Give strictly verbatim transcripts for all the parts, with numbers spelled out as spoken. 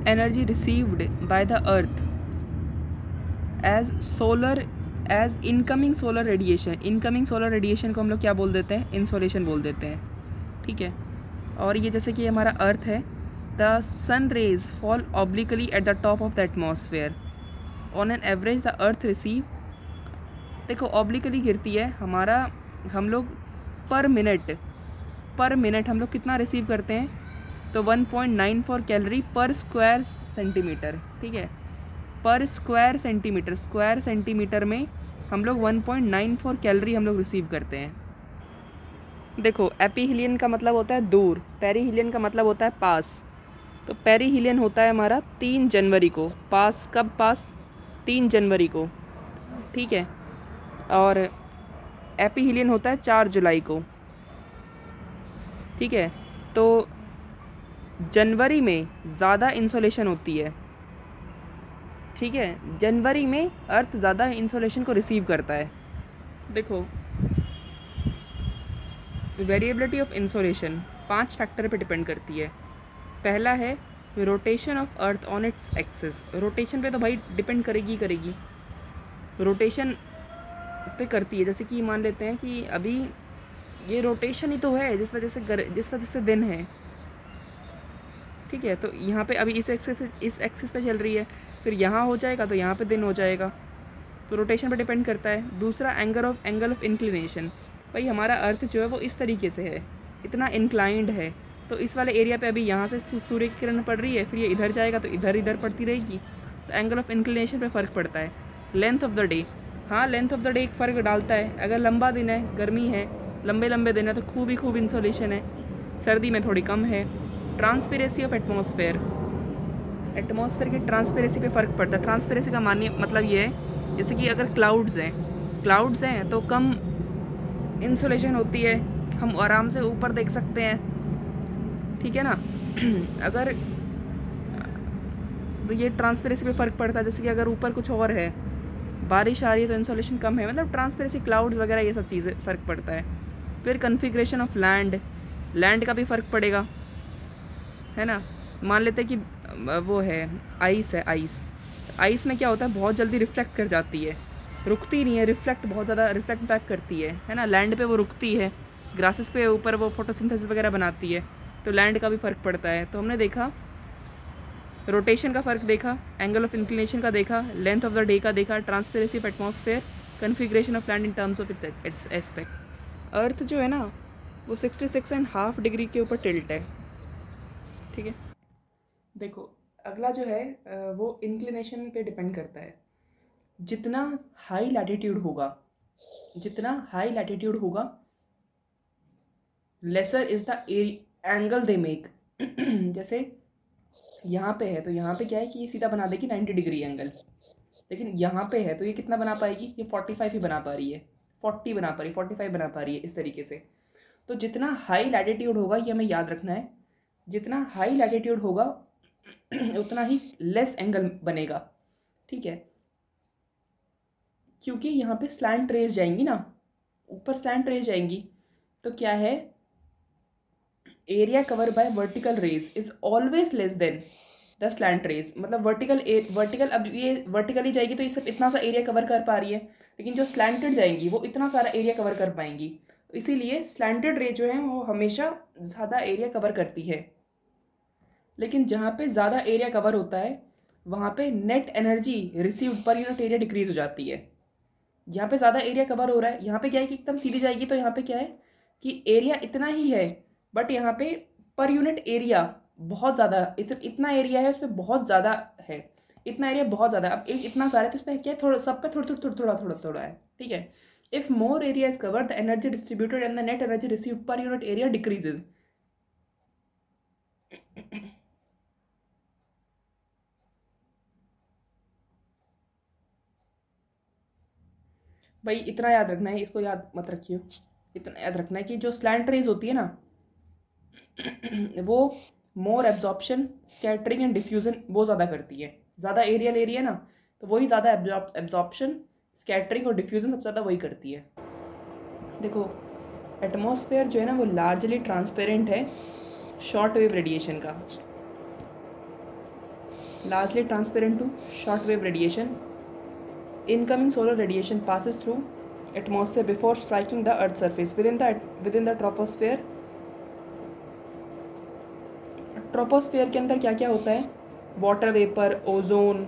energy received by the earth as solar as incoming solar radiation, incoming solar radiation को हम लोग क्या बोल देते हैं, इंसोलेशन बोल देते हैं, ठीक है। और ये जैसे कि हमारा अर्थ है, the sun rays fall obliquely at the top of the atmosphere, on an average the earth receive, देखो ऑब्लिकली गिरती है हमारा, हम लोग पर मिनट पर मिनट हम लोग कितना रिसीव करते हैं, तो one point nine four calorie per square centimetre, ठीक है, पर स्क्वायर सेंटीमीटर, स्क्वायर सेंटीमीटर में हम लोग one point nine four calorie हम लोग रिसीव करते हैं। देखो एपीहिलियन का मतलब होता है दूर, पेरीहिलियन का मतलब होता है पास। तो पेरीहिलियन होता है हमारा तीन जनवरी को, पास कब पास, तीन जनवरी को, ठीक है। और एपीहिलियन होता है चार जुलाई को, ठीक है। तो जनवरी में ज़्यादा इंसोलेशन होती है, ठीक है, जनवरी में अर्थ ज़्यादा इंसोलेशन को रिसीव करता है। देखो वेरिएबिलिटी ऑफ इंसोलेशन पांच फैक्टर पे डिपेंड करती है। पहला है rotation of earth on its axis, rotation पे तो भाई डिपेंड करेगी ही करेगी, रोटेशन पे करती है। जैसे कि मान लेते हैं कि अभी ये रोटेशन ही तो है जिस वजह से गर, जिस वजह से दिन है, ठीक है। तो यहाँ पे अभी इस एक्सिस इस एक्सिस पे चल रही है, फिर यहाँ हो जाएगा तो यहाँ पे दिन हो जाएगा, तो रोटेशन पे डिपेंड करता है। दूसरा angle of angle of inclination, भाई हमारा अर्थ जो है वो इस तरीके से है, इतना इंक्लाइंड है, तो इस वाले एरिया पे अभी यहाँ से सूर्य की किरण पड़ रही है, फिर ये इधर जाएगा तो इधर इधर पड़ती रहेगी, तो एंगल ऑफ इंक्लिनेशन पे फ़र्क पड़ता है। लेंथ ऑफ द डे, हाँ लेंथ ऑफ द डे एक फ़र्क डालता है। अगर लंबा दिन है, गर्मी है, लंबे लंबे दिन है तो खूब ही खूब इंसोलेशन है, सर्दी में थोड़ी कम है। ट्रांसपेरेंसी ऑफ एटमॉस्फेयर, एटमॉस्फेयर की ट्रांसपेरेंसी पे फ़र्क पड़ता है। ट्रांसपेरेंसी का मानिए मतलब ये है, जैसे कि अगर क्लाउड्स हैं क्लाउड्स हैं तो कम इंसोलेशन होती है, हम आराम से ऊपर देख सकते हैं, ठीक है ना। अगर तो ये ट्रांसपेरेंसी पे फ़र्क पड़ता है, जैसे कि अगर ऊपर कुछ और है, बारिश आ रही है तो इंसोलेशन कम है, मतलब ट्रांसपेरेंसी, क्लाउड्स वगैरह ये सब चीज़ें फ़र्क पड़ता है। फिर कन्फिग्रेशन ऑफ लैंड, लैंड का भी फ़र्क पड़ेगा, है ना। मान लेते हैं कि वो है आइस है, आइस आइस में क्या होता है, बहुत जल्दी रिफ्लेक्ट कर जाती है, रुकती नहीं है, रिफ्लेक्ट बहुत ज़्यादा रिफ्लेक्ट बैक करती है, है ना। लैंड पे वो रुकती है, ग्रासेस पे ऊपर वो फोटोसिंथेसिस वगैरह बनाती है, तो लैंड का भी फ़र्क पड़ता है। तो हमने देखा रोटेशन का फ़र्क देखा, एंगल ऑफ इंक्लिनेशन का देखा, लेंथ ऑफ द डे का देखा, transparency of atmosphere, configuration of land in terms of its aspect. Earth जो है ना वो sixty six and half degree के ऊपर टिल्ट है, ठीक है। देखो अगला जो है वो इंक्लिनेशन पे डिपेंड करता है। जितना हाई लैटिट्यूड होगा, जितना हाई लैटिट्यूड होगा, lesser is the angle they make. जैसे यहाँ पे है तो यहाँ पे क्या है कि ये सीधा बना देगी नाइन्टी डिग्री एंगल, लेकिन यहाँ पे है तो ये कितना बना पाएगी, ये फोर्टी फाइव ही बना पा रही है, फोर्टी बना पा रही है, फोर्टी फाइव बना पा रही है, इस तरीके से। तो जितना हाई लैटिट्यूड होगा ये हमें याद रखना है, जितना हाई लैटिट्यूड होगा उतना ही लेस एंगल बनेगा, ठीक है। क्योंकि यहाँ पे स्लैंट रेज जाएंगी ना, ऊपर स्लैंट रेज जाएंगी, तो क्या है, area cover by vertical rays is always less than the slant rays. मतलब वर्टिकल वर्टिकल अब ये वर्टिकली जाएगी तो ये सिर्फ इतना सा एरिया कवर कर पा रही है, लेकिन जो स्लैंटेड जाएंगी वो इतना सारा एरिया कवर कर पाएंगी, तो इसीलिए स्लैंटेड रे जो है वो हमेशा ज़्यादा एरिया कवर करती है। लेकिन जहाँ पे ज़्यादा एरिया कवर होता है वहाँ पे net energy received per unit area decrease हो जाती है। यहाँ पे ज़्यादा एरिया कवर हो रहा है, यहाँ पे क्या है कि एकदम सीधी जाएगी तो यहाँ पे क्या है कि एरिया इतना ही है, बट यहाँ पे पर यूनिट एरिया बहुत ज़्यादा, इत, इतना एरिया है उसमें बहुत ज़्यादा है, इतना एरिया बहुत ज़्यादा। अब एक इतना सारा है तो इसमें क्या है, थोड़ा सब पे थोड़ा थोड़ा थोड़ा थोड़ा थोड़ा है, ठीक है। If more area is covered the energy distributed and the net energy received per unit area decreases. भाई इतना याद रखना है, इसको याद मत रखियो, इतना याद रखना है कि जो स्लैंट रेज होती है ना वो more absorption, scattering and diffusion वो ज़्यादा करती है। ज़्यादा एरिया ले रही है ना तो वही ज़्यादा एब्जॉर्प्शन, स्कैटरिंग और डिफ्यूजन सबसे ज़्यादा वही करती है। देखो एटमॉस्फेयर जो है ना वो लार्जली ट्रांसपेरेंट है शॉर्ट वेव रेडिएशन का, largely transparent to shortwave radiation. Incoming solar radiation passes through atmosphere before striking the earth's surface. Within the within the troposphere, troposphere के अंदर क्या क्या होता है? Water vapour, ozone.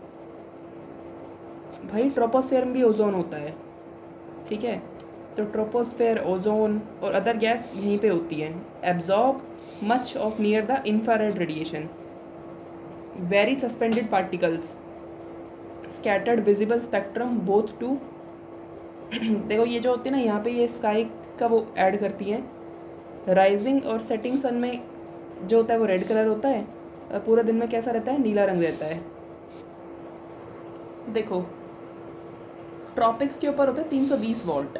भाई ट्रोपोस्फेयर में भी ओजोन होता है, ठीक है। तो ट्रोपोस्फेयर, ओजोन और अदर गैस यहीं पे होती है। Absorb much of near the infrared radiation. Very suspended particles, scattered visible spectrum both too. देखो ये जो होती है ना, यहाँ पे ये स्काई का वो ऐड करती हैं। राइजिंग और सेटिंग सन में जो होता है वो रेड कलर होता है, और पूरे दिन में कैसा रहता है? नीला रंग रहता है। देखो ट्रॉपिक्स के ऊपर होता है तीन सौ बीस वोल्ट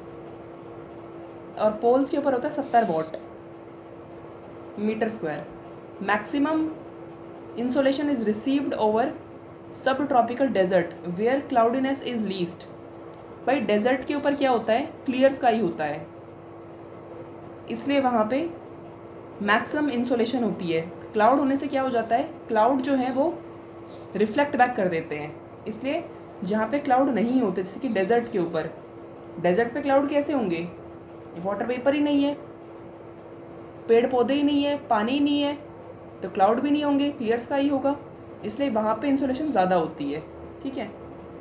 और पोल्स के ऊपर होता है सत्तर volt metre square. Maximum insolation is received over subtropical desert where cloudiness is least. भाई डेजर्ट के ऊपर क्या होता है? क्लियर स्काई होता है, इसलिए वहाँ पे मैक्सिमम इंसोलेशन होती है। क्लाउड होने से क्या हो जाता है? क्लाउड जो है वो रिफ्लेक्ट बैक कर देते हैं, इसलिए जहाँ पे क्लाउड नहीं होते, जैसे कि डेजर्ट के ऊपर, डेजर्ट पे क्लाउड कैसे होंगे? वाटर वेपर ही नहीं है, पेड़ पौधे ही नहीं है, पानी ही नहीं है, तो क्लाउड भी नहीं होंगे, क्लियर स्काई होगा, इसलिए वहाँ पे इंसोलेशन ज़्यादा होती है, ठीक है।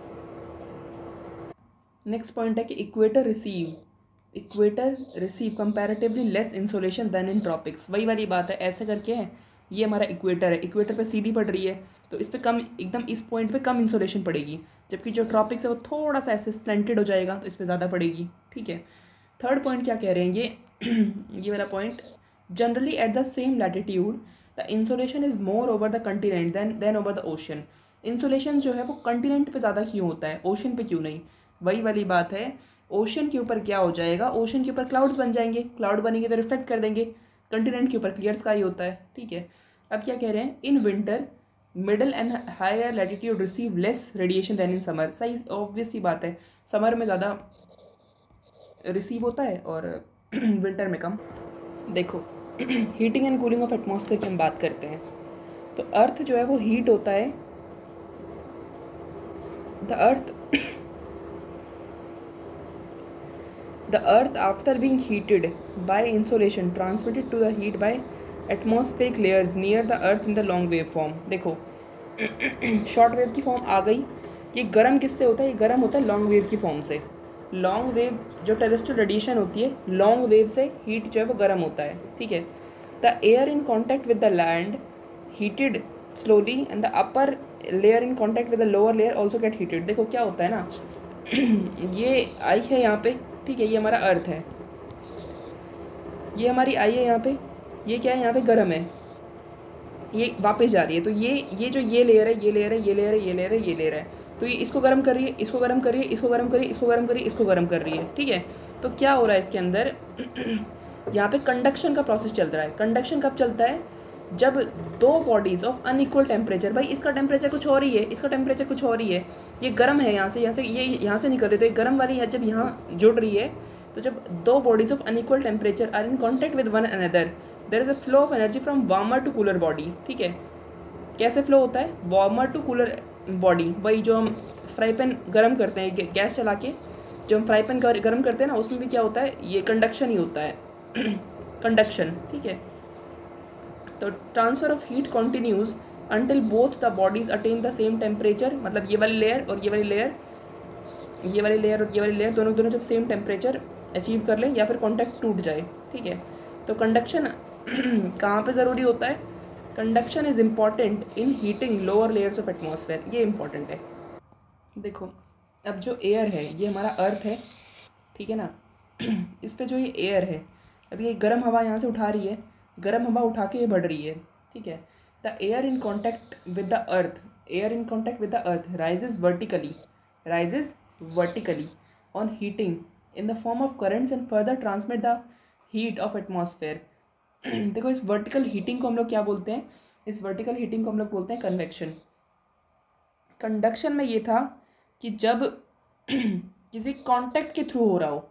नेक्स्ट पॉइंट है कि equator receive equator receive comparatively less insolation than in tropics. वही वाली बात है, ऐसे करके है, ये हमारा इक्वेटर है, इक्वेटर पे सीधी पड़ रही है तो इस पे कम, एकदम इस पॉइंट पे कम इंसोलेशन पड़ेगी, जबकि जो ट्रॉपिक्स है वो थोड़ा सा ऐसे स्लेंटेड हो जाएगा तो इस पर ज़्यादा पड़ेगी, ठीक है। थर्ड पॉइंट क्या कह रहे हैं ये ये वाला point, generally at the same latitude the insolation is more over the continent than than over the ocean. Insolation जो है वो कंटिनेंट पे ज़्यादा क्यों होता है, ओशन पे क्यों नहीं? वही वाली बात है, ओशन के ऊपर क्या हो जाएगा? ओशन के ऊपर क्लाउड्स बन जाएंगे, क्लाउड बनेंगे तो रिफ्लेक्ट कर देंगे, कंटिनेंट के ऊपर क्लियर स्काई होता है, ठीक है। अब क्या कह रहे हैं? In winter middle and higher latitude receive less radiation than in summer. सही, ऑब्वियस सी बात है, समर में ज़्यादा रिसीव होता है और विंटर में कम। देखो heating and cooling of atmosphere की हम बात करते हैं, तो अर्थ जो है वो हीट होता है। The earth the earth after being heated by insolation transmitted to the heat by atmospheric layers near the earth in the long wave form. देखो शॉर्ट वेव की फॉर्म आ गई, ये गर्म किससे होता है? ये गर्म होता है लॉन्ग वेव की फॉर्म से। लॉन्ग वेव जो टेरेस्ट्रियल रेडिएशन होती है, लॉन्ग वेव से हीट जो है वो गर्म होता है, ठीक है। The air in contact with the land heated slowly and the upper layer in contact with the lower layer also get heated. देखो क्या होता है ना ये आई है यहाँ पे, ठीक है, ये हमारा अर्थ है, ये हमारी आई है यहाँ पे, ये क्या है? यहाँ पे गर्म है, ये वापस जा रही है, तो ये ये जो ये लेयर है, ये लेयर है, ये लेयर है, ये लेयर है, ये लेयर है, तो ये इसको गर्म कर रही है, इसको गर्म कर रही है, इसको गर्म कर रही है, इसको गर्म कर रही है, इसको गर्म कर रही है, ठीक है। तो क्या हो रहा है इसके अंदर? यहाँ पे कंडक्शन का प्रोसेस चल रहा है। कंडक्शन कब चलता है? जब दो बॉडीज ऑफ अनइक्वल टेम्परेचर, भाई इसका टेम्परेचर कुछ और ही है, इसका टेम्परेचर कुछ और ही है, ये गर्म है यहाँ से, यहाँ से ये यहाँ से निकल रही है, तो ये गर्म वाली है, जब यहाँ जुड़ रही है, तो जब दो bodies of unequal temperature are in contact with one another there is a flow of energy from warmer to cooler body, ठीक है। कैसे फ्लो होता है? वार्मर टू कूलर बॉडी, वही जो हम फ्राई पैन गर्म करते हैं गैस चला के, जो हम फ्राई पैन गर्म करते हैं ना, उसमें भी क्या होता है? ये कंडक्शन ही होता है कंडक्शन, ठीक है। तो transfer of heat continues until both the bodies attain the same temperature, मतलब ये वाली लेयर और ये वाली लेयर, ये वाली लेयर और ये वाली लेयर दोनों दोनों जब सेम टेम्परेचर अचीव कर लें या फिर कॉन्टैक्ट टूट जाए, ठीक है। तो कंडक्शन कहाँ पे ज़रूरी होता है? Conduction is important in heating lower layers of atmosphere, ये इंपॉर्टेंट है। देखो अब जो एयर है ये हमारा अर्थ है, ठीक है ना, इस पे जो ये एयर है, अभी ये गर्म हवा यहाँ से उठा रही है, गर्म हवा उठा के ये बढ़ रही है, ठीक है। The air in contact with the earth air in contact with the earth rises vertically rises vertically on heating in the form of currents and further transmit the heat of atmosphere. देखो इस vertical heating को हम लोग क्या बोलते हैं? इस vertical heating को हम लोग बोलते हैं कन्वेक्शन। कंडक्शन में ये था कि जब किसी कांटेक्ट के थ्रू हो रहा हो,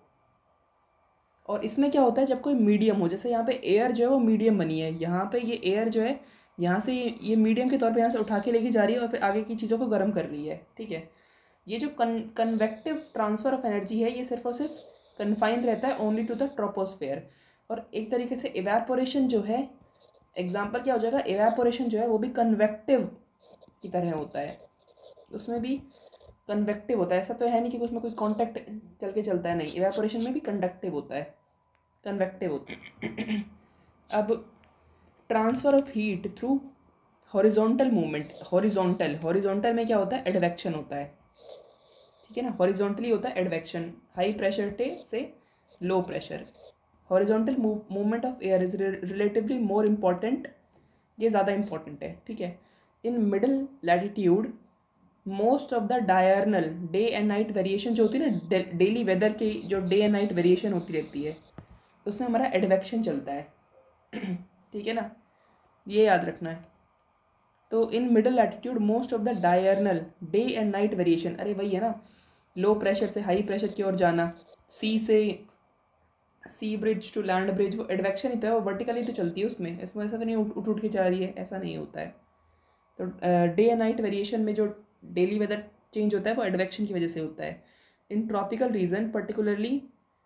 और इसमें क्या होता है? जब कोई मीडियम हो, जैसे यहाँ पे एयर जो है वो मीडियम बनी है, यहाँ पे ये एयर जो है यहाँ से ये ये मीडियम के तौर पे यहाँ से उठा के लेके जा रही है और फिर आगे की चीज़ों को गर्म कर रही है, ठीक है। ये जो कन कन्वेक्टिव ट्रांसफ़र ऑफ एनर्जी है, ये सिर्फ और सिर्फ कन्फाइंड रहता है ओनली टू द ट्रोपोस्फेयर। और एक तरीके से इवेपोरेशन जो है, एग्जाम्पल क्या हो जाएगा, इवेपोरेशन जो है वो भी कन्वेक्टिव की तरह होता है, उसमें भी कन्वेक्टिव होता है। ऐसा तो है नहीं कि उसमें कोई कॉन्टैक्ट चल के चलता है, नहीं, इवेपोरेशन में भी कंडक्टिव होता है, कन्वेक्टिव होता है। अब transfer of heat through horizontal movement, horizontal horizontal में क्या होता है, एडवेक्शन होता है, ठीक है ना। हॉरिजॉन्टली होता है एडवेक्शन, हाई प्रेशर टे से low pressure. Horizontal movement of air is relatively more important, ये ज़्यादा इम्पॉर्टेंट है, ठीक है। In middle latitude most of the diurnal day and night variation जो होती है ना, डेली वेदर की जो डे एंड नाइट वेरिएशन होती रहती है, उसमें हमारा एडवेक्शन चलता है, ठीक है ना, ये याद रखना है। तो in middle latitude most of the diurnal day and night variation, अरे वही है ना, लो प्रेशर से हाई प्रेशर की ओर जाना, सी से sea breeze to land breeze, वो एडवेक्शन ही तो है, वो वर्टिकली तो चलती है उसमें, इसमें ऐसा तो नहीं उठ उठ के जा रही है, ऐसा नहीं होता है। तो डे एंड नाइट वेरिएशन में जो डेली वेदर चेंज होता है वो एडवेक्शन की वजह से होता है। इन ट्रॉपिकल रीजन पर्टिकुलरली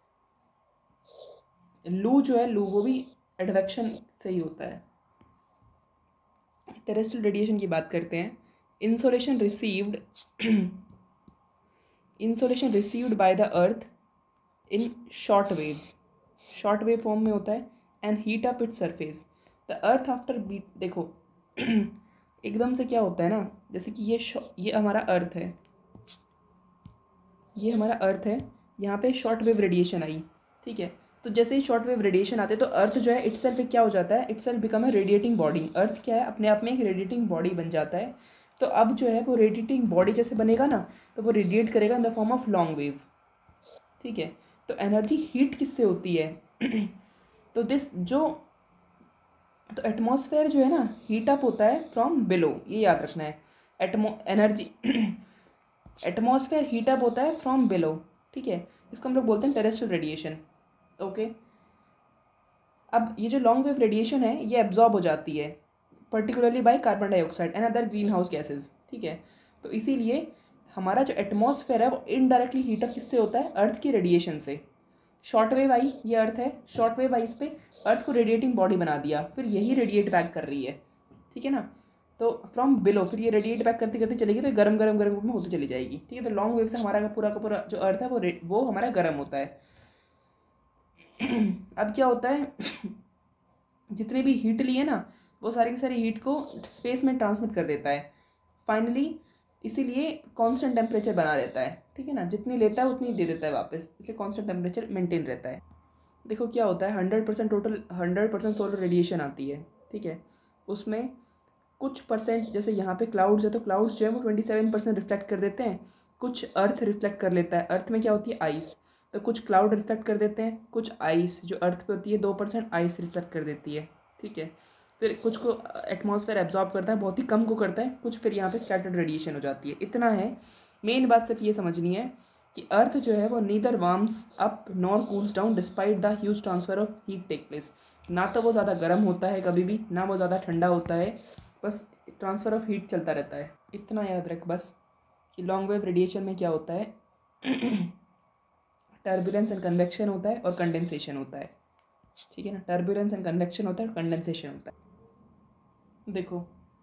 लू जो है, लू वो भी एडवेक्शन से ही होता है। टेरेस्ट्रियल रेडिएशन की बात करते हैं। Insolation received insolation received by the earth in short waves, short wave form में होता है, and heat up its surface. The earth after beat, देखो एकदम से क्या होता है ना, जैसे कि ये ये हमारा अर्थ है, ये हमारा अर्थ है, यहाँ पे शॉर्ट वेव रेडिएशन आई, ठीक है। तो जैसे ही शॉर्ट वेव रेडिएशन आते हैं तो अर्थ जो है इटसेल्फ क्या हो जाता है, itself become a radiating body. Earth क्या है, अपने आप में एक रेडिएटिंग बॉडी बन जाता है। तो अब जो है वो रेडिएटिंग बॉडी जैसे बनेगा ना, तो वो रेडिएट करेगा in the form of long wave, ठीक है। तो एनर्जी हीट किससे होती है तो दिस जो तो एटमॉस्फेयर जो है ना, हीट अप होता है फ्रॉम बिलो, ये याद रखना है। एटमो एनर्जी एटमॉस्फेयर हीट अप होता है फ्रॉम बिलो, ठीक है। इसको हम लोग बोलते हैं टेरेस्ट्रियल रेडिएशन, ओके। अब ये जो लॉन्ग वेव रेडिएशन है ये एब्जॉर्ब हो जाती है particularly by carbon dioxide and other greenhouse gases, ठीक है। तो इसीलिए हमारा जो एटमॉस्फेयर है वो इनडायरेक्टली हीटअप किससे होता है, अर्थ की रेडिएशन से। शॉर्ट वेव आई, ये अर्थ है, शॉर्ट वेव आई, इस पर अर्थ को रेडिएटिंग बॉडी बना दिया, फिर यही रेडिएट बैक कर रही है, ठीक है ना। तो फ्रॉम बिलो फिर ये रेडिएट बैक करते करते चलेगी, तो गर्म गर्म गर्म में होती चली जाएगी, ठीक है। तो लॉन्ग वेव से हमारा पूरा का पूरा जो अर्थ है वो वो हमारा गर्म होता है। अब क्या होता है जितने भी हीट लिए ना, वो सारी की सारी हीट को स्पेस में ट्रांसमिट कर देता है फाइनली, इसीलिए कांस्टेंट टेम्परेचर बना रहता है, ठीक है ना। जितनी लेता है उतनी दे देता है वापस, इसलिए कांस्टेंट टेम्परेचर मेंटेन रहता है। देखो क्या होता है, hundred percent total hundred percent solar radiation आती है, ठीक है। उसमें कुछ परसेंट, जैसे यहाँ पे क्लाउड्स है तो क्लाउड्स जो है वो ट्वेंटी सेवन परसेंट रिफ्लेक्ट कर देते हैं, कुछ अर्थ रिफ्लेक्ट कर लेता है, अर्थ में क्या होती है आइस, तो कुछ क्लाउड रिफ्लेक्ट कर देते हैं, कुछ आइस जो अर्थ पे होती है दो परसेंट आइस रिफ्लेक्ट कर देती है, ठीक है। फिर कुछ को एटमॉस्फेयर एब्जॉर्ब करता है, बहुत ही कम को करता है, कुछ फिर यहाँ पे स्कैटर्ड रेडिएशन हो जाती है। इतना है, मेन बात सिर्फ ये समझनी है कि अर्थ जो है वो neither warms up nor cools down despite the huge transfer of heat take place. ना तो वो ज़्यादा गर्म होता है कभी भी, ना वो ज़्यादा ठंडा होता है, बस ट्रांसफ़र ऑफ हीट चलता रहता है। इतना याद रख बस कि लॉन्ग वेव रेडिएशन में क्या होता है टर्बुलेंस एंड कन्वेक्शन होता है और कंडेंसेशन होता है, ठीक है ना। टर्बुलेंस एंड कन्वेक्शन होता है और कंडेंसेशन होता है। देखो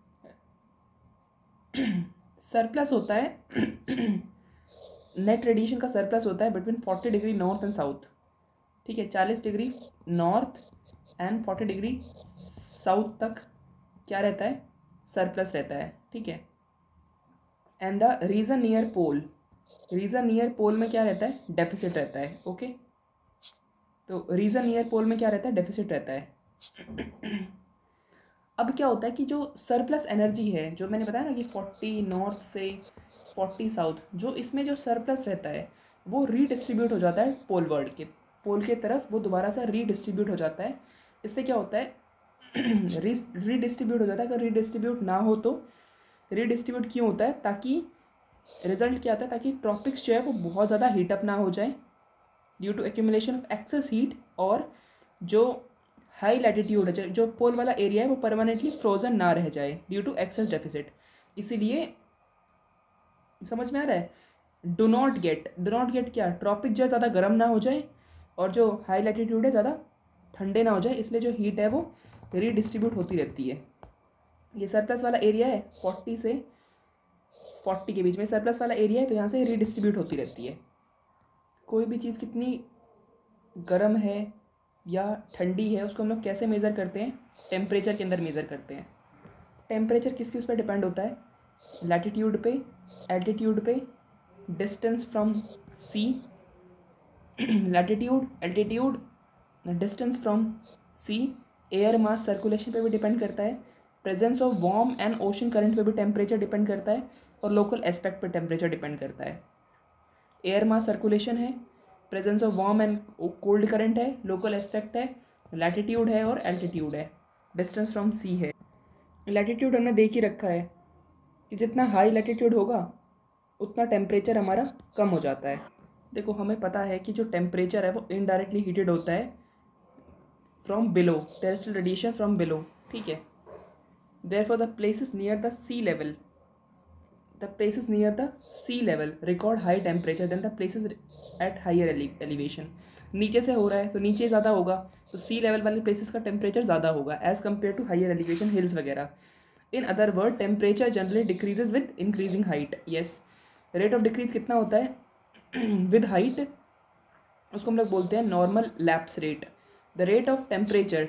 सरप्लस होता है नेट रेडिएशन का सरप्लस होता है between forty degree north and south, ठीक है। चालीस degree north and forty degree south तक क्या रहता है, सरप्लस रहता है, ठीक है। And the region near pole, region near pole में क्या रहता है, डेफिसिट रहता है, ओके। तो रीजन नियर पोल में क्या रहता है, डेफिसिट रहता है। अब क्या होता है कि जो सरप्लस एनर्जी है, जो मैंने बताया ना कि फोर्टी नॉर्थ से फोर्टी साउथ, जो इसमें जो सरप्लस रहता है वो रीडिस्ट्रीब्यूट हो जाता है पोलवर्ड के, पोल के तरफ वो दोबारा से रीडिस्ट्रीब्यूट हो जाता है। इससे क्या होता है रीडिस्ट्रीब्यूट हो जाता है। अगर रीडिस्ट्रीब्यूट ना हो तो रीडिस्ट्रीब्यूट क्यों होता है, ताकि रिजल्ट क्या आता है, ताकि ट्रॉपिक्स जो है वो बहुत ज़्यादा हीटअप ना हो जाए due to accumulation of excess heat, और जो हाई लैटिट्यूड है, जो पोल वाला एरिया है वो परमानेंटली फ्रोजन ना रह जाए ड्यू टू एक्सेस डेफिसिट, इसीलिए समझ में आ रहा है। Do not get, do not get क्या, ट्रॉपिक जो है ज़्यादा गर्म ना हो जाए और जो हाई लैटिट्यूड है ज़्यादा ठंडे ना हो जाए, इसलिए जो हीट है वो रीडिस्ट्रीब्यूट होती रहती है। ये सरप्लस वाला एरिया है, फोर्टी से फोर्टी के बीच में सरप्लस वाला एरिया है, तो यहाँ से रीडिस्ट्रीब्यूट होती रहती है। कोई भी चीज़ कितनी गर्म है या ठंडी है उसको हम लोग कैसे मेज़र करते हैं, टेम्परेचर के अंदर मेज़र करते हैं। टेम्परेचर किस किस पे डिपेंड होता है, लैटिट्यूड पे, एल्टीट्यूड पे, distance from sea, latitude, altitude, distance from sea, air mass circulation पे भी डिपेंड करता है, presence of warm and ocean current पे भी टेम्परेचर डिपेंड करता है, और लोकल एस्पेक्ट पे टेम्परेचर डिपेंड करता है। एयर मास सर्कुलेशन है, presence of warm and cold current है, लोकल एस्पेक्ट है, लैटिट्यूड है और एल्टीट्यूड है, डिस्टेंस फ्रॉम सी है। लैटिट्यूड हमने देख ही रखा है कि जितना हाई लैटिट्यूड होगा उतना टेम्परेचर हमारा कम हो जाता है। देखो हमें पता है कि जो टेम्परेचर है वो इनडायरेक्टली हीटेड होता है from below, terrestrial radiation from below, ठीक है। Therefore the places near the sea level, the places near the sea level record high temperature than the places at higher elevation. नीचे से हो रहा है तो नीचे ज़्यादा होगा, तो सी लेवल वाले प्लेसेस का टेम्परेचर ज़्यादा होगा as compare to higher elevation, hills वगैरह। In other word temperature generally decreases with increasing height. Yes, rate of decrease कितना होता है विद हाइट, उसको हम लोग बोलते हैं normal lapse rate. The rate of temperature,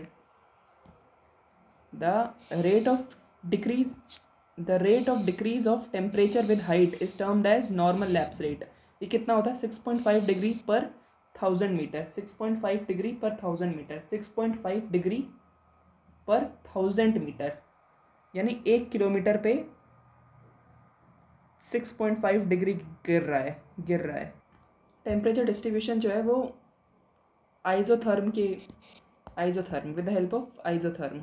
the rate of decrease the rate of decrease of temperature with height is termed as normal lapse rate. ये कितना होता है, six point five degree per thousand metre, six point five degree per thousand metre, six point five degree per thousand metre, यानी एक kilometre पे six point five degree गिर रहा है गिर रहा है टेम्परेचर डिस्ट्रीब्यूशन जो है वो आइजोथर्म के isotherm with the help of isotherm.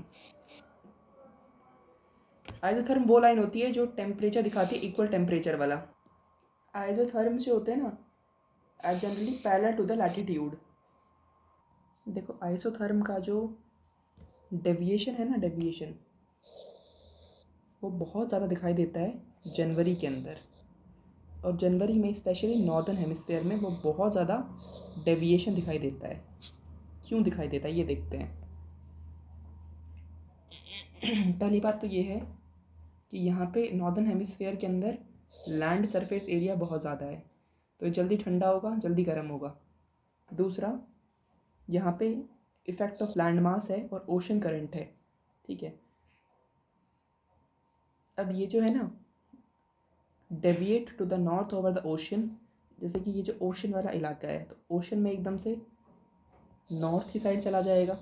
Isotherm वो लाइन होती है जो टेम्परेचर दिखाती है इक्वल टेम्परेचर वाला। आइजोथर्म जो होते हैं ना are generally parallel to the latitude. देखो आइसोथर्म का जो डेविएशन है ना, डेविएशन वो बहुत ज़्यादा दिखाई देता है जनवरी के अंदर, और जनवरी में स्पेशली नॉर्दर्न हेमिस्फीयर में वो बहुत ज़्यादा डेविएशन दिखाई देता है। क्यों दिखाई देता है ये देखते हैं। पहली बात तो ये है कि यहाँ पे नॉर्दर्न हेमिस्फीयर के अंदर लैंड सरफेस एरिया बहुत ज़्यादा है, तो जल्दी ठंडा होगा जल्दी गर्म होगा। दूसरा, यहाँ पे इफ़ेक्ट ऑफ लैंड मास है और ओशन करंट है, ठीक है। अब ये जो है ना deviate to the north over the ocean, जैसे कि ये जो ओशन वाला इलाका है तो ओशन में एकदम से नॉर्थ की साइड चला जाएगा,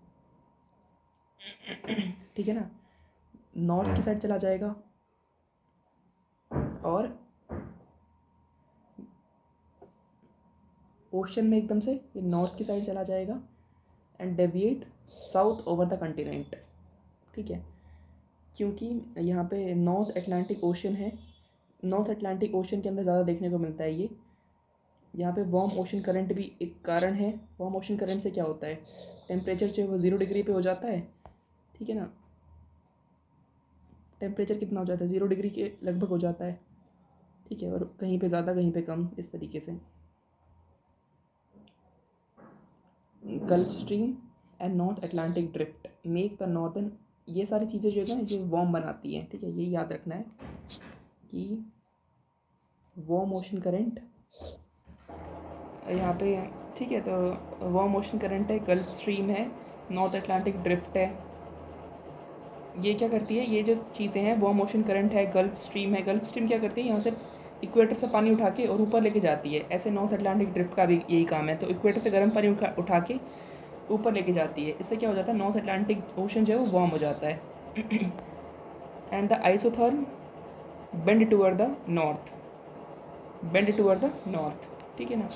ठीक है ना, नॉर्थ की साइड चला जाएगा, और ओशन में एकदम से ये नॉर्थ की साइड चला जाएगा and deviate south over the continent, ठीक है। क्योंकि यहाँ पे नॉर्थ अटलांटिक ओशन है, नॉर्थ अटलांटिक ओशन के अंदर ज़्यादा देखने को मिलता है ये। यहाँ पे वार्म ओशन करंट भी एक कारण है। वार्म ओशन करंट से क्या होता है, टेम्परेचर जो है वो ज़ीरो डिग्री पे हो जाता है, ठीक है ना। टेम्परेचर कितना हो जाता है, ज़ीरो डिग्री के लगभग हो जाता है, ठीक है, और कहीं पे ज़्यादा कहीं पे कम, इस तरीके से। Gulf Stream and North Atlantic Drift make the northern, ये सारी चीज़ें जो है ना ये वार्म बनाती हैं, ठीक है। ये याद रखना है कि वार्म ओशन करंट यहाँ पे, ठीक है, तो वार्म ओशन करंट है, गल्फ स्ट्रीम है, नॉर्थ अटलांटिक ड्रिफ्ट है। ये क्या करती है, ये जो चीज़ें हैं, वार्म ओशन करंट है, गल्फ स्ट्रीम है। गल्फ स्ट्रीम क्या करती है, यहाँ से इक्वेटर से पानी उठा के और ऊपर लेके जाती है। ऐसे नॉर्थ अटलांटिक ड्रिफ्ट का भी यही काम है, तो इक्वेटर से गर्म पानी उठा उठा के ऊपर लेके जाती है। इससे क्या हो जाता है, नॉर्थ अटलांटिक ओशन जो है वो वार्म हो जाता है। And the isotherm bend toward the north, bend toward the north, ठीक है ना।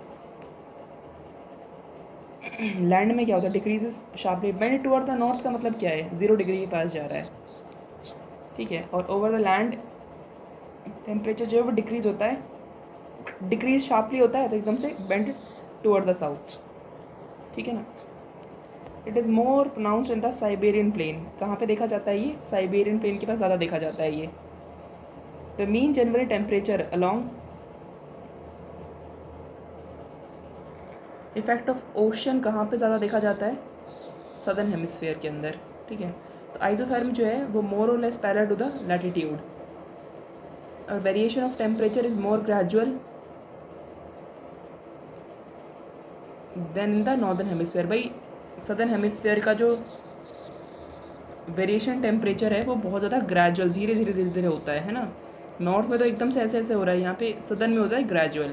लैंड में क्या होता है, decreases sharply. Bend toward the north का मतलब क्या है, ज़ीरो डिग्री के पास जा रहा है, ठीक है। और ओवर द लैंड टेम्परेचर जो है वो डिक्रीज होता है, डिक्रीज शार्पली होता है, तो एकदम से बेंड टूवर्ड द साउथ, ठीक है ना। It is more pronounced in the Siberian plain. कहाँ पे देखा जाता है ये? साइबेरियन प्लेन के पास ज़्यादा देखा जाता है ये। The mean January temperature along effect of ocean कहाँ पे ज़्यादा देखा जाता है? सदर्न हेमिस्फीयर के अंदर, ठीक है। तो आइसोथर्म जो है वो मोर और less parallel to the latitude, और variation of temperature is more gradual than in the northern hemisphere. भाई सदर्न हेमिस्फीयर का जो वेरिएशन टेम्परेचर है वो बहुत ज़्यादा ग्रेजुअल, धीरे धीरे धीरे धीरे होता है है ना। नॉर्थ में तो एकदम से ऐसे ऐसे हो रहा है, यहाँ पे सदर्न में होता है ग्रेजुअल।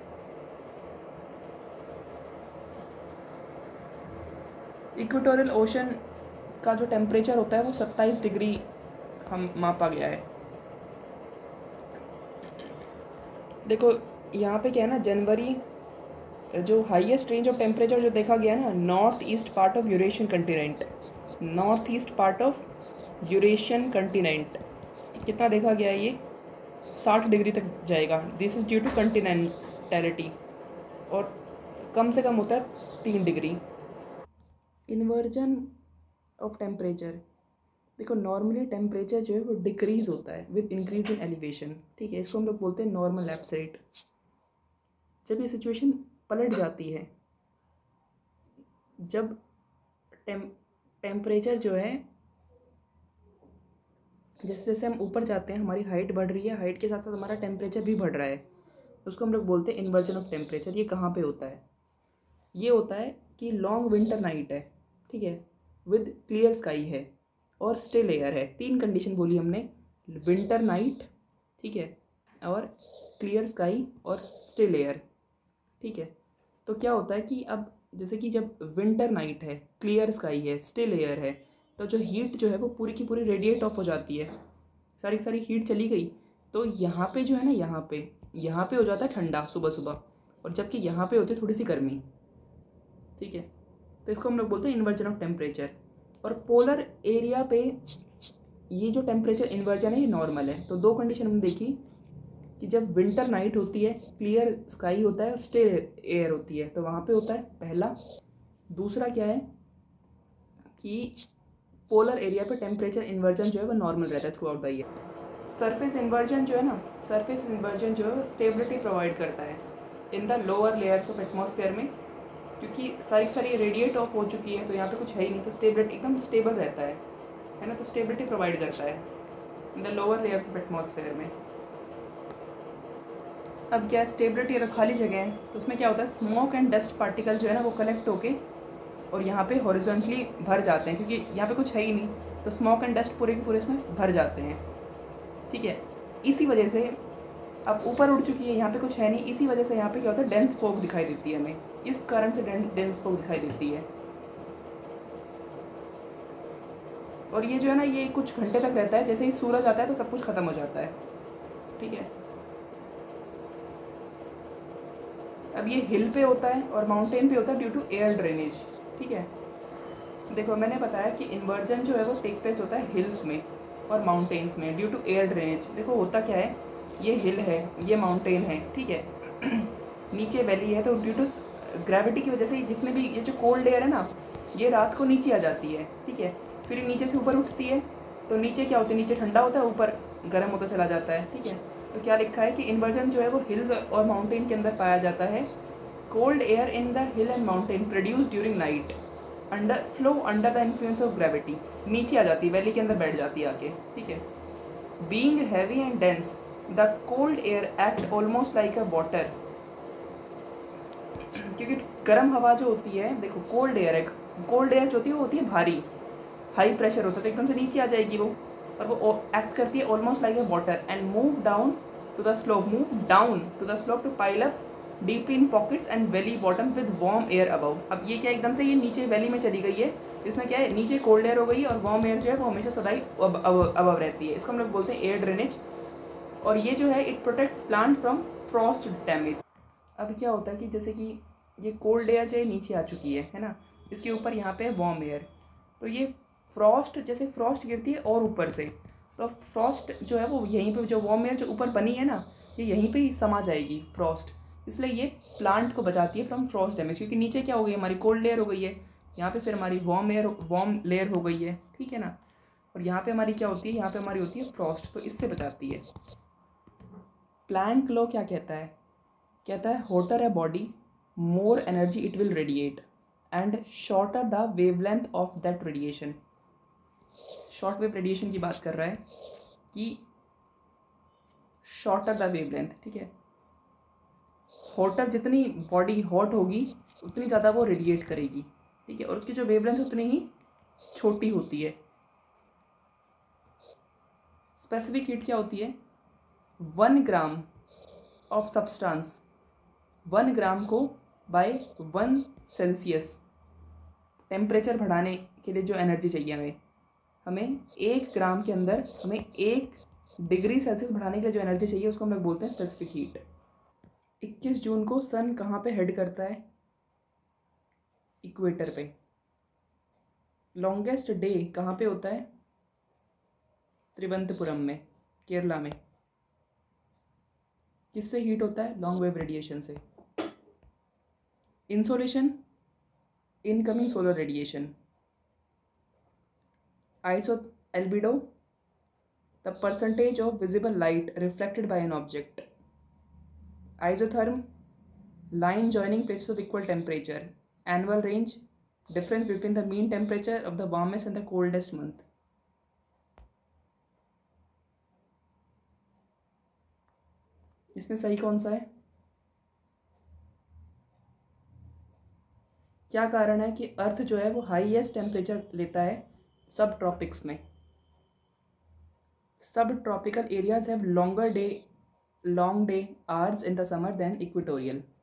इक्वेटोरियल ओशन का जो टेम्परेचर होता है वो सत्ताईस डिग्री हम मापा गया है। देखो यहाँ पे क्या है ना, जनवरी जो हाईएस्ट रेंज ऑफ टेम्परेचर जो देखा गया है ना, north east part of Eurasian continent, north east part of Eurasian continent कितना देखा गया है? ये साठ डिग्री तक जाएगा। This is due to continentality, और कम से कम होता है तीन डिग्री। इन्वर्जन ऑफ टेम्परेचर, देखो नॉर्मली टेम्परेचर जो है वो डिक्रीज होता है विद इंक्रीज इन एलिवेशन, ठीक है। इसको हम लोग बोलते हैं नॉर्मल लैप्स रेट। जब ये सिचुएशन पलट जाती है, जब टेम टेम्परेचर जो है जैसे जैसे हम ऊपर जाते हैं, हमारी हाइट बढ़ रही है, हाइट के साथ साथ हमारा टेम्परेचर भी बढ़ रहा है, उसको हम लोग बोलते हैं इन्वर्जन ऑफ टेम्परेचर। ये कहाँ पे होता है? ये होता है कि लॉन्ग विंटर नाइट है, ठीक है, विद क्लियर स्काई है और स्टिल एयर है। तीन कंडीशन बोली हमने, विंटर नाइट, ठीक है, और क्लियर स्काई और स्टिल एयर, ठीक है। तो क्या होता है कि अब जैसे कि जब विंटर नाइट है, क्लियर स्काई है, स्टिल एयर है, तो जो हीट जो है वो पूरी की पूरी रेडिएट ऑफ हो जाती है, सारी सारी हीट चली गई। तो यहाँ पे जो है ना, यहाँ पे यहाँ पे हो जाता है ठंडा सुबह सुबह, और जबकि यहाँ पे होती है थोड़ी सी गर्मी, ठीक है। तो इसको हम लोग बोलते हैं इन्वर्जन ऑफ टेम्परेचर। और पोलर एरिया पे ये जो टेम्परेचर इन्वर्जन है ये नॉर्मल है। तो दो कंडीशन हमने देखी कि जब विंटर नाइट होती है, क्लियर स्काई होता है और स्टिल एयर होती है, तो वहाँ पे होता है पहला। दूसरा क्या है कि पोलर एरिया पे टेम्परेचर इन्वर्जन जो है वो नॉर्मल रहता है throughout the year. Surface inversion जो है ना, सरफेस इन्वर्जन जो है वो स्टेबिलिटी प्रोवाइड करता है in the lower layers of atmosphere में, क्योंकि सारी सारी रेडिएट ऑफ हो चुकी है तो यहाँ पे कुछ है ही नहीं, तो स्टेबिलिटी एकदम स्टेबल रहता है है ना। तो स्टेबिलिटी प्रोवाइड करता है in the lower layers of atmosphere में। अब क्या स्टेबिलिटी अगर खाली जगह है तो उसमें क्या होता है, स्मोक एंड डस्ट पार्टिकल जो है ना वो कलेक्ट होके और यहाँ पे हॉरिजॉन्टली भर जाते हैं, क्योंकि यहाँ पे कुछ है ही नहीं, तो स्मोक एंड डस्ट पूरे के पूरे इसमें भर जाते हैं, ठीक है। इसी वजह से अब ऊपर उड़ चुकी है, यहाँ पे कुछ है नहीं, इसी वजह से यहाँ पे क्या होता है, डेंस फॉग दिखाई देती है हमें, इस कारण से डेंस फॉग दिखाई देती है। और ये जो है ना ये कुछ घंटे तक रहता है, जैसे ही सूरज आता है तो सब कुछ खत्म हो जाता है, ठीक है। अब ये हिल पे होता है और माउंटेन पे होता है ड्यू टू एयर ड्रेनेज, ठीक है। देखो मैंने बताया कि इन्वर्जन जो है वो टेक प्लेस होता है हिल्स में और माउंटेन्स में ड्यू टू एयर ड्रेनेज। देखो होता क्या है, ये हिल है, ये माउंटेन है, ठीक है, नीचे वैली है, तो ड्यू टू ग्रेविटी की वजह से जितने भी ये जो कोल्ड एयर है ना, ये रात को नीचे आ जाती है, ठीक है, फिर नीचे से ऊपर उठती है, तो नीचे क्या होता है, नीचे ठंडा होता है, ऊपर गर्म होता चला जाता है, ठीक है। तो क्या लिखा है कि इन्वर्जन जो है वो हिल और माउंटेन के अंदर पाया जाता है। Cold air in the hill and mountain produce during night under flow under the influence of gravity, नीचे आ जाती है, वैली के अंदर बैठ जाती है आके, ठीक है। Being heavy and dense the cold air act almost like a water, क्योंकि गर्म हवा जो होती है, देखो कोल्ड एयर है, कोल्ड एयर जो होती है वो होती है भारी, हाई प्रेशर होता है, तो एकदम से नीचे आ जाएगी वो, और वो एक्ट करती है almost like a water and move down to the slope move down to the slope to pile up deep in pockets and valley bottom with warm air above. अब ये क्या एकदम से ये नीचे वैली में चली गई है, इसमें क्या है, नीचे कोल्ड एयर हो गई है और वार्म एयर जो है वो हमेशा सदाई अबव रहती है, इसको हम लोग बोलते हैं एयर ड्रेनेज। और ये जो है it protect plant from frost damage. अब क्या होता है कि जैसे कि ये कोल्ड एयर जो है नीचे आ चुकी है है ना, इसके ऊपर यहाँ पे है वार्म एयर, तो ये फ्रॉस्ट, जैसे फ्रॉस्ट गिरती है और ऊपर से, तो फ्रॉस्ट जो है वो यहीं पे, जो वार्म एयर जो ऊपर बनी है ना, ये यहीं पे ही समा जाएगी फ्रॉस्ट, इसलिए ये प्लांट को बचाती है फ्रॉम फ्रॉस्ट डैमेज, क्योंकि नीचे क्या हो गई, हमारी कोल्ड एयर हो गई है, यहाँ पे फिर हमारी वार्म एयर वार्म लेयर हो गई है, ठीक है ना। और यहाँ पे हमारी क्या होती है, यहाँ पे हमारी होती है फ्रॉस्ट, तो इससे बचाती है। प्लैंक लॉ क्या कहता है, कहता है होटर है body more energy it will radiate and shorter the wavelength of that radiation. Short wave radiation की बात कर रहा है कि शॉर्टर द वेवलेंथ, ठीक है। हॉटर, जितनी बॉडी हॉट होगी उतनी ज़्यादा वो रेडिएट करेगी, ठीक है, और उसकी जो वेवलेंथ उतनी ही छोटी होती है। स्पेसिफिक हीट क्या होती है, one gram of substance, one gram को बाय वन सेल्सियस टेम्परेचर बढ़ाने के लिए जो एनर्जी चाहिए हमें हमें एक ग्राम के अंदर हमें एक डिग्री सेल्सियस बढ़ाने के लिए जो एनर्जी चाहिए उसको हम लोग बोलते हैं स्पेसिफिक हीट। इक्कीस जून को सन कहाँ पे हेड करता है, इक्वेटर पे। लॉन्गेस्ट डे कहाँ पे होता है, त्रिवंतपुरम में, केरला में। किससे हीट होता है, लॉन्ग वेव रेडिएशन से। Insolation, incoming solar radiation. Iso albedo, the percentage of visible light reflected by an object. Isotherm, line joining places of equal temperature. Annual range, difference between the mean temperature of the warmest and the coldest month. इसमें सही कौन सा है, क्या कारण है कि अर्थ जो है वो हाईएस्ट टेम्परेचर लेता है सब ट्रॉपिक्स में। सब tropical areas have longer day long day hours in the summer than equatorial.